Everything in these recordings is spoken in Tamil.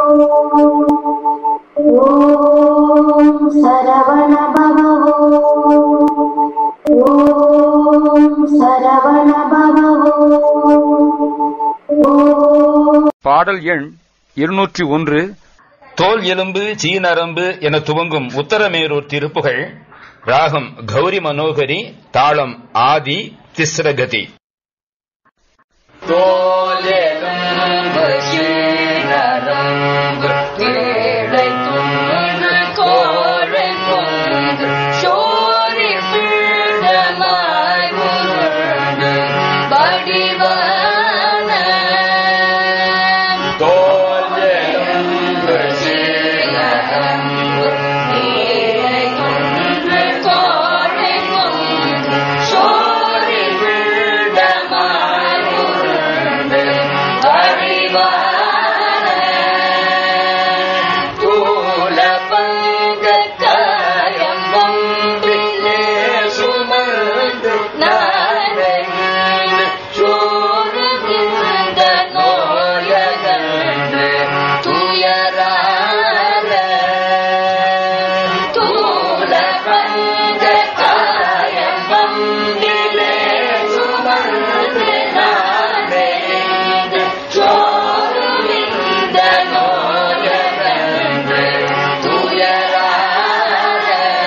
ஓம் சரவண பவ ஓம் சரவண பவ. பாடல் எண் 201. தோல் எலும்பு சீனரம்பு என துவங்கும் உத்தரமேரூர் திருப்புகழ். ராகம் கௌரி மனோகரி. தாளம் ஆதி திஸ்ரகதி. தோல் எலும்பு சீனரம்பு கீழை துன்று கோழை கொண்டு சோரி பீடமாய் உருண்டு வடிவான தோல் எலும்பு சீனரம்பு கீழை துன்று கோழை கொண்டு சோரி பீடமாய் உருண்டு வடிவான தூல பங்க காயம் வம்பிலே சுமந்து நாரைந்து சோறுகின்ற நோயகன்று துயரால தூல பங்க காயம் வம்பிலே சுமந்து நாரைந்து சோறுகின்ற நோயகன்று துயரால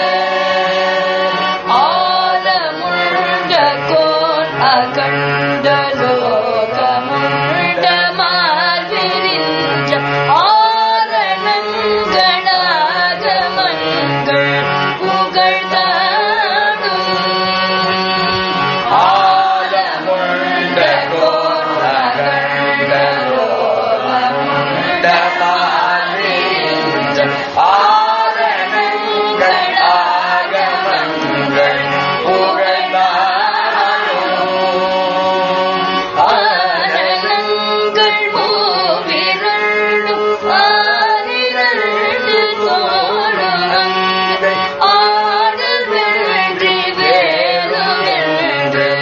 ஆலமுண்ட கோன் அகண்ட லோகமுண்ட மார்பிரிஞ்ச ஆரணங்களாக மண்கள் புகழ்தாடும் ஆலமுண்ட கோன் அகண்ட லோகமுண்ட மார்பிரிஞ்ச ஆரணங்களாக மண்கள் புகழ்தாடும் ஆரணங்கள் மூவிரண்டும் ஆரிரண்டு தோழங்கள் ஆடல் வென்றி வேலுமென்று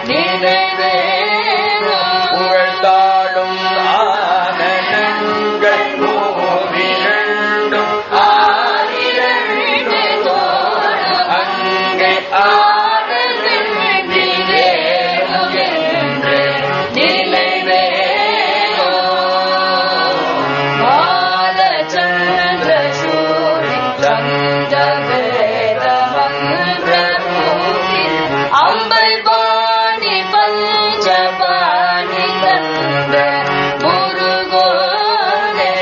நினைவேறும் புகழ்ந்தாடும் ஆனந்தங்கள் மூவிரண்டும் ஆரிரண்டு தோழங்கள் அங்கே ஆடல் வென்றி வேலுமென்று நினைவேறும் பாலச்சந்திர சூரி சந்த வேத மந்திரமூர்த்தி அம்பல் பாணி பஞ்சபாணி தந்த முருகோனே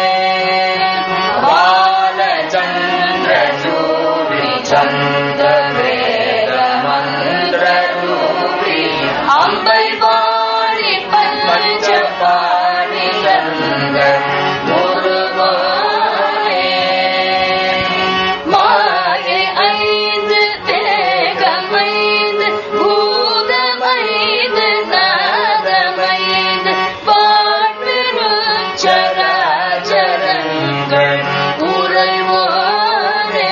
பாலச்சந்திர சூரி சந்த வேத மந்திரமூர்த்தி அம்பல் பாணி பஞ்சபாணி தந்த முருகோனே மாயை ஐந்து தேகமைந்து பூதமைந்து நாதமைந்து பாட்பெருஞ்சராச்சரங்கள் உறைவோனே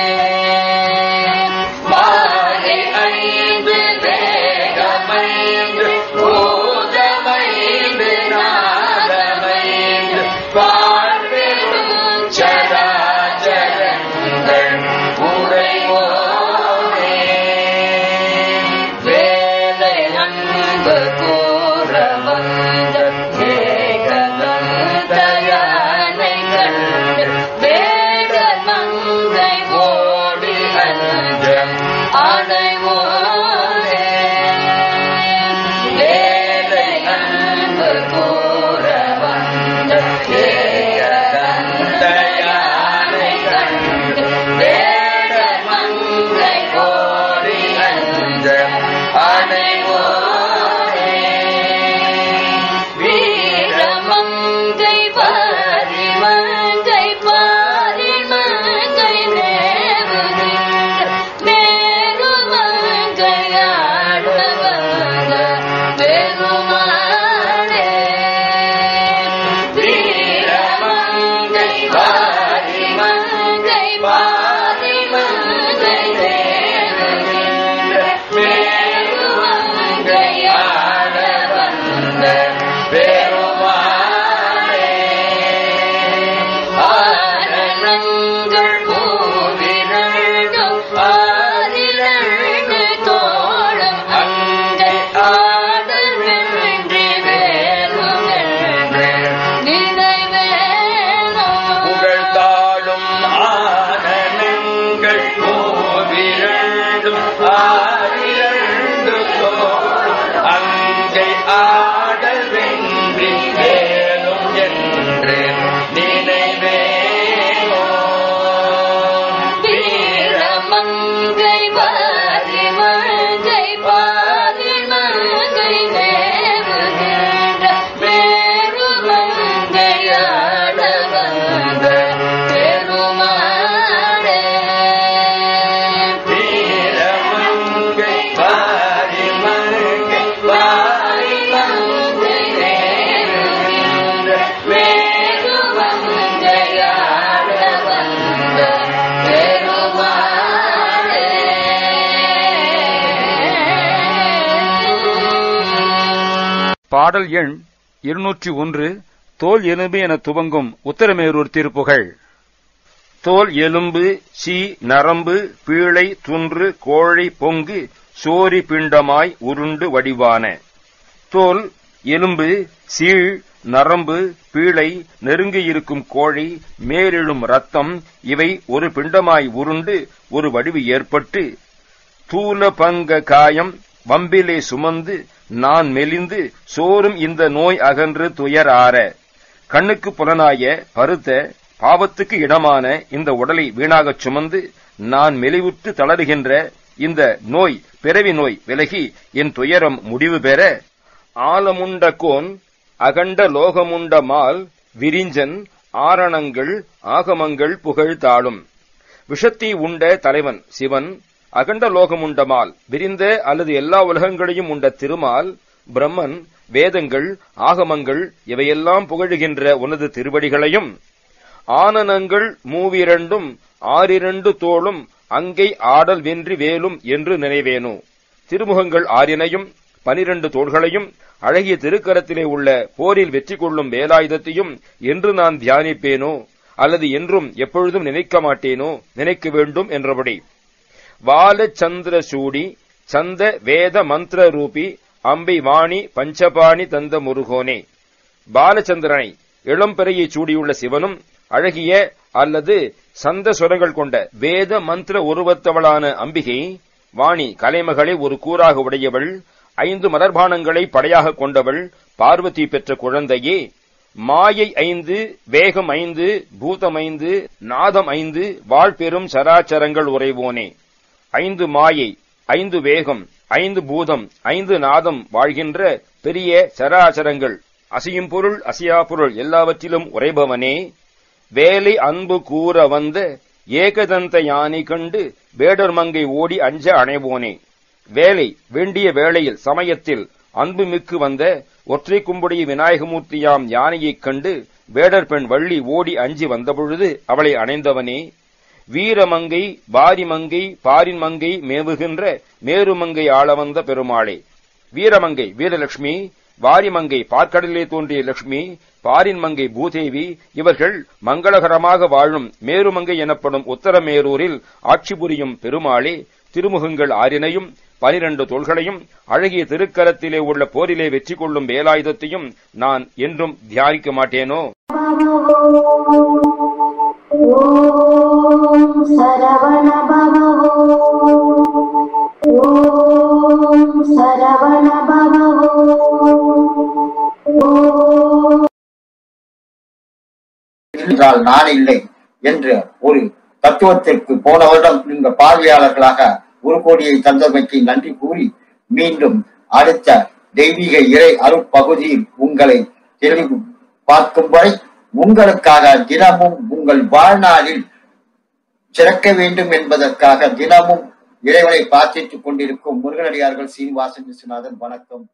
மாயை ஐந்து தேகமைந்து பூதமைந்து நாதமைந்து பாட்பெருஞ்சராச்சரங்கள் உறைவோனே வேலை அன்பு கூற வந்த ஏகதந்தயா பாடல் எண் 201 தோல் எலும்பு என துவங்கும் உத்தரமேரூர் திருப்புகழ். தோல் எலும்பு சி நரம்பு பீழை துன்று கோழை பொங்கு சோரி பிண்டமாய் உருண்டு வடிவான. தோல் எலும்பு சீழ் நரம்பு பீழை நெருங்கியிருக்கும் கோழை மேலெழும் ரத்தம் இவை ஒரு பிண்டமாய் உருண்டு ஒரு வடிவு ஏற்பட்டு தூல பங்க காயம் வம்பிலே சுமந்து நான் மெலிந்து சோறும் இந்த நோய் அகன்று துயர் ஆற. கண்ணுக்கு புலனாய பருத்த பாவத்துக்கு இடமான இந்த உடலை வீணாகச் சுமந்து நான் மெலிவுற்று தளருகின்ற இந்த நோய் பிறவி நோய் விலகி என் துயரம் முடிவு பெற ஆலமுண்ட கோன் அகண்ட லோகமுண்ட மால் விரிஞ்சன் ஆரணங்கள் ஆகமங்கள் புகழ் தாளும். விஷத்தை உண்ட தலைவன் சிவன், அகண்ட லோகமுண்ட மால் விரிந்த அல்லது எல்லா உலகங்களையும் உண்ட திருமால் பிரம்மன், வேதங்கள் ஆகமங்கள் இவையெல்லாம் புகழுகின்ற உனது திருவடிகளையும் ஆனனங்கள் மூவிரண்டும் ஆறிரண்டு தோளும் அங்கை ஆடல் வென்றி வேலும் என்று நினைவேனோ. திருமுகங்கள் ஆறினையும் 12 தோள்களையும் அழகிய திருக்கரத்திலே உள்ள போரில் வெற்றி கொள்ளும் வேலாயுதத்தையும் என்று நான் தியானிப்பேனோ அல்லது என்றும் எப்பொழுதும் நினைக்க மாட்டேனோ, நினைக்க வேண்டும் என்றபடி. வால சந்திர சூடி சந்த வேத மந்திர ரூபி அம்பை வாணி பஞ்சபாணி தந்த முருகோனே. பாலச்சந்திரனை இளம்பெறையை சூடியுள்ள சிவனும் அழகிய அல்லது சந்த சுரங்கள் கொண்ட வேத மந்திர உருவத்தவளான அம்பிகை, வாணி கலைமகளை ஒரு கூறாக உடையவள், 5 மலர்பானங்களை படையாக கொண்டவள், பார்வதி பெற்ற குழந்தையே. மாயை 5 வேகம் 5 பூதம் 5 நாதம் 5 வாழ்பெரும் சராச்சரங்கள் உறைவோனே. 5 மாயை 5 வேகம் 5 பூதம் 5 நாதம் வாழ்கின்ற பெரிய சராச்சரங்கள், அசையும் பொருள் அசையா பொருள் எல்லாவற்றிலும் உறைபவனே. வேலை அன்பு கூற வந்த ஏகதந்த யானை கண்டு வேடர் மங்கை ஓடி அஞ்ச அணைவோனே. வேலை வேண்டிய வேளையில் சமயத்தில் அன்பு மிக்கு வந்த ஒற்றை கும்புடைய விநாயகமூர்த்தியாம் யானையைக் கண்டு வேடர் பெண் வள்ளி ஓடி அஞ்சி வந்தபொழுது அவளை அணைந்தவனே. வீரமங்கை பாரிமங்கை பாரின் மங்கை மேவுகின்ற மேருமங்கை ஆள வந்த பெருமாளே. வீரமங்கை வீரலட்சுமி, வாரிமங்கை பார்க்கடலே தோன்றிய லட்சுமி, பாரின் மங்கை பூதேவி இவர்கள் மங்களகரமாக வாழும் மேருமங்கை எனப்படும் உத்தரமேரூரில் ஆட்சி புரியும் பெருமாளே. திருமுகங்கள் 6னையும் 12 தோள்களையும் அழகிய திருக்கரத்திலே உள்ள போரிலே வெற்றி கொள்ளும் வேலாயுதத்தையும் நான் என்றும் தியானிக்க மாட்டேனோ. ஓம் சரவண பவோ ஓம் சரவண பவோ என்றால் நான் இல்லை என்ற ஒரு தத்துவத்திற்கு போன வருடம் இந்த பார்வையாளர்களாக 1 கோடியை தந்தமைக்கு நன்றி கூறி மீண்டும் அடுத்த தெய்வீக இறை அருட்பகுதியில் உங்களை தெளிவு பார்க்கும் வரை உங்களுக்காக தினமும் உங்கள் வாழ்நாளில் சிறக்க வேண்டும் என்பதற்காக தினமும் இறைவனை பிரார்த்தித்துக் கொண்டிருக்கும் முருகனடியார்கள் சீனிவாசன் விஸ்வநாதன். வணக்கம்.